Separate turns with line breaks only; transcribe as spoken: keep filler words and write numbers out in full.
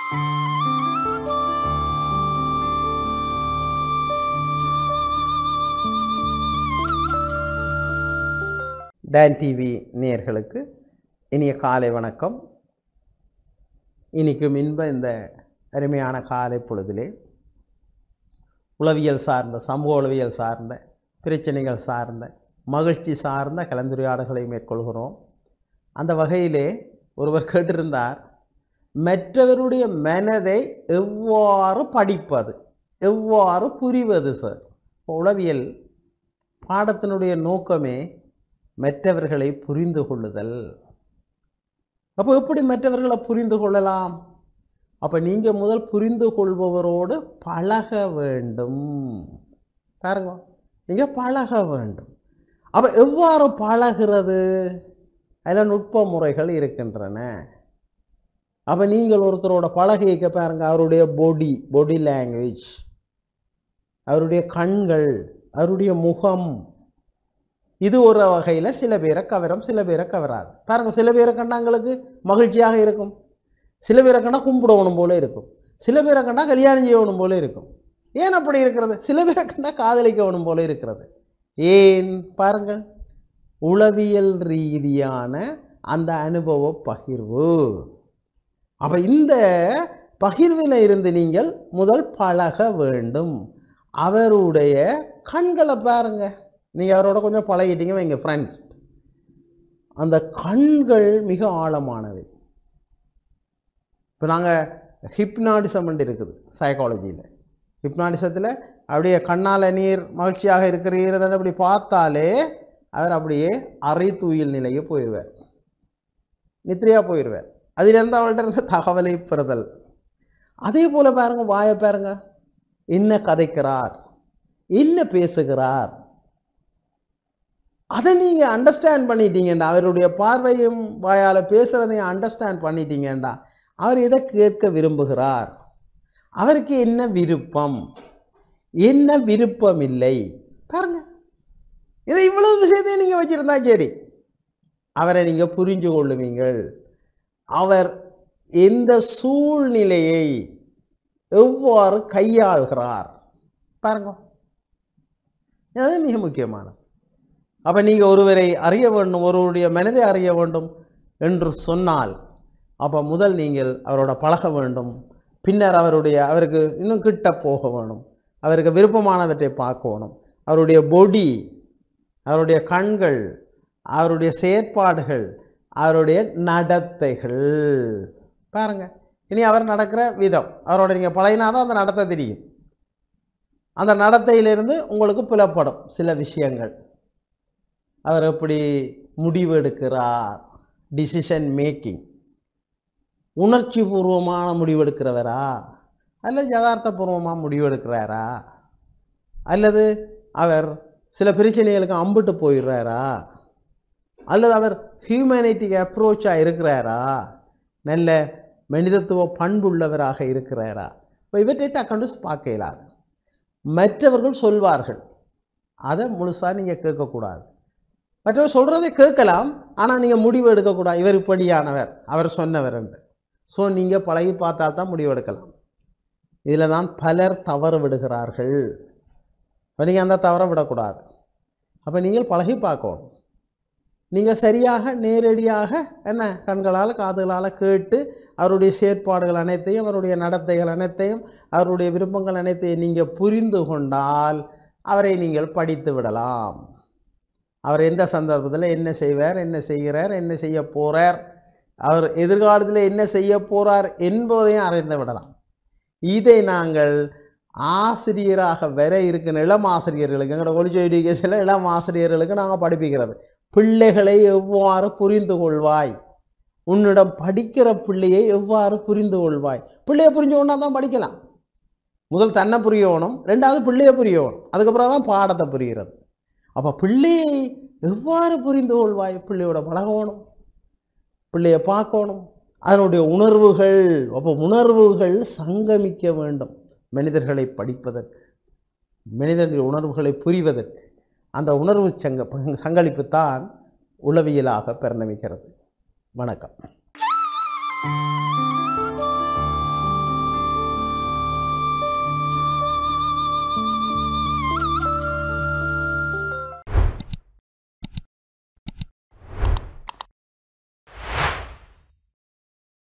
Don TV நேயர்களுக்கு இனிய காலை வணக்கம். இன்னைக்கு முன்பு இந்த அருமையான காலை பொழுதிலே உளவியல் சார்ந்த சமூக உளவியல் சார்ந்த பிரச்சனைகள் சார்ந்த மகிழ்ச்சி சார்ந்த கலந்துரையாடல்களை மேற்கொள்கிறோம். அந்த வகையிலே ஒருவர் கேட்டிருந்தார், மற்றவருடைய மனதை எவ்வாறு படிப்பது, எவ்வாறு புரிவது சார்? உளவியல் பாடத்தினுடைய நோக்கமே மற்றவர்களை புரிந்து கொள்ளுதல். அப்போ எப்படி மற்றவர்களை புரிந்து கொள்ளலாம்? அப்போ நீங்கள் முதல் புரிந்து கொள்பவரோடு பழக வேண்டும். பாருங்க, நீங்கள் பழக வேண்டும். அப்போ எவ்வாறு பழகிறது? அதில் நுட்ப முறைகள் இருக்கின்றன. அப்போ நீங்கள் ஒருத்தரோட பழகிக்க பாருங்க, அவருடைய பொடி பொடி லாங்குவேஜ், அவருடைய கண்கள், அவருடைய முகம், இது ஒரு வகையில் சில பேரை கவரும், சில பேரை கவராது. பாருங்க, சில பேரை கண்டா எங்களுக்கு மகிழ்ச்சியாக இருக்கும், சில பேரை கண்டா கும்பிடணும் போல இருக்கும், சில பேரை கண்டா கல்யாணம் செய்யணும் போல இருக்கும். ஏன் அப்படி இருக்கிறது? சில பேரை கண்டா காதலிக்கணும் போல இருக்கிறது. ஏன்? பாருங்கள், உளவியல் ரீதியான அந்த அனுபவ பகிர்வு. அப்ப இந்த பகிர்வில் இருந்து நீங்கள் முதல் பழக வேண்டும். அவருடைய கண்களை பாருங்க, நீங்கள் அவரோட கொஞ்சம் பழகிட்டீங்க வைங்க ஃப்ரெண்ட்ஸ், அந்த கண்கள் மிக ஆழமானவை. இப்போ நாங்கள் ஹிப்னாட்டிசம் இருக்குது சைக்காலஜியில். ஹிப்னாட்டிசத்தில் அப்படியே கண்ணால் நீர் மகிழ்ச்சியாக இருக்கிறீர்கள் அப்படி பார்த்தாலே அவர் அப்படியே அரை தூயில் நிலையை போயிடுவார், நித்ரையாக போயிடுவார். அதிலிருந்து அவள்கிட்ட இருந்த தகவலை பெறுதல். அதே போல் பாருங்க, வாயை பாருங்க, என்ன கதைக்கிறார், என்ன பேசுகிறார், அதை நீங்கள் அண்டர்ஸ்டாண்ட் பண்ணிட்டீங்கண்டா, அவருடைய பார்வையும் வாயால் பேசுறதையும் அண்டர்ஸ்டாண்ட் பண்ணிட்டீங்கண்டா, அவர் எதை கேட்க விரும்புகிறார், அவருக்கு என்ன விருப்பம், என்ன விருப்பம் இல்லை, பாருங்க. இதை இவ்வளவு விஷயத்தையும் நீங்கள் வச்சிருந்தா சரி, அவரை நீங்கள் புரிஞ்சு கொள்ளுவீங்கள். அவர் எந்த சூழ்நிலையை எவ்வாறு கையாள்கிறார் பாருங்க, அது மிக முக்கியமானது. அப்போ நீங்கள் ஒருவரை அறிய வேண்டும், ஒருவருடைய மனதை அறிய வேண்டும் என்று சொன்னால், அப்போ முதல் நீங்கள் அவரோட பழக வேண்டும். பின்னர் அவருடைய அவருக்கு இன்னும் கிட்ட போக வேணும், அவருக்கு விருப்பமானவற்றை பார்க்கணும். அவருடைய பொடி, அவருடைய கண்கள், அவருடைய செயற்பாடுகள், அவருடைய நடத்தைகள் பாருங்க. இனி அவர் நடக்கிற விதம், அவரோட நீங்கள் பழகினாதான் அந்த நடத்தை தெரியும். அந்த நடத்தையிலிருந்து உங்களுக்கு புலப்படும் சில விஷயங்கள். அவர் எப்படி முடிவு எடுக்கிறார், டிசிஷன் மேக்கிங், உணர்ச்சி பூர்வமான முடிவெடுக்கிறவரா அல்லது யதார்த்தபூர்வமாக முடிவெடுக்கிறாரா, அல்லது அவர் சில பிரச்சனைகளுக்கு அம்பிட்டு போயிடுறாரா, அல்லது அவர் ஹியூமனிட்டிக்கு அப்ரோச்சாக இருக்கிறாரா, நல்ல மனிதத்துவ பண்புள்ளவராக இருக்கிறாரா. இப்போ இவற்றை டக்கண்டு பார்க்க இயலாது. மற்றவர்கள் சொல்வார்கள், அதை முழுசாக நீங்கள் கேட்கக்கூடாது. மற்றவர் சொல்கிறதை கேட்கலாம், ஆனால் நீங்கள் முடிவு எடுக்கக்கூடாது. இவர் இப்படியானவர், அவர் சொன்னவர் என்று. ஸோ நீங்கள் பழகி பார்த்தால் தான் முடிவு எடுக்கலாம். இதில் தான் பலர் தவறு விடுகிறார்கள். இப்போ நீங்கள் அந்த தவறை விடக்கூடாது. அப்போ நீங்கள் பழகி பார்க்கணும். நீங்கள் சரியாக நேரடியாக என்ன கண்களால் காதுகளால் கேட்டு அவருடைய செயற்பாடுகள் அனைத்தையும், அவருடைய நடத்தைகள் அனைத்தையும், அவருடைய விருப்பங்கள் அனைத்தையும் நீங்கள் புரிந்து கொண்டால் அவரை நீங்கள் படித்து விடலாம். அவர் எந்த சந்தர்ப்பத்தில் என்ன செய்வார், என்ன செய்கிறார், என்ன செய்ய போகிறார், அவர் எதிர்காலத்தில் என்ன செய்ய போகிறார் என்பதையும் அறிந்து விடலாம். இதை நாங்கள் ஆசிரியராக வர இருக்கிற இளம் ஆசிரியர்களுக்கு, எங்களோட ஒலிஜோ எஜுகேஷனில் இளம் ஆசிரியர்களுக்கு நாங்கள் படிப்பிக்கிறது, பிள்ளைகளை எவ்வாறு புரிந்து கொள்வாய், உன்னிடம் படிக்கிற பிள்ளையை எவ்வாறு புரிந்து கொள்வாய். பிள்ளையை புரிஞ்சு கொண்டா தான் படிக்கலாம். முதல் தன்னை புரியணும், ரெண்டாவது பிள்ளையை புரியணும், அதுக்கப்புறம் தான் பாடத்தை புரிகிறது. அப்போ பிள்ளையை எவ்வாறு புரிந்து கொள்வாய்? பிள்ளையோட பழகணும், பிள்ளையை பார்க்கணும், அதனுடைய உணர்வுகள், அப்போ உணர்வுகள் சங்கமிக்க வேண்டும். மனிதர்களை படிப்பதற்கு, மனிதர்களுடைய உணர்வுகளை புரிவதற்கு அந்த உணர்வு சங்க சங்களிப்பு தான் உளவியலாக பரிணமிக்கிறது. வணக்கம்.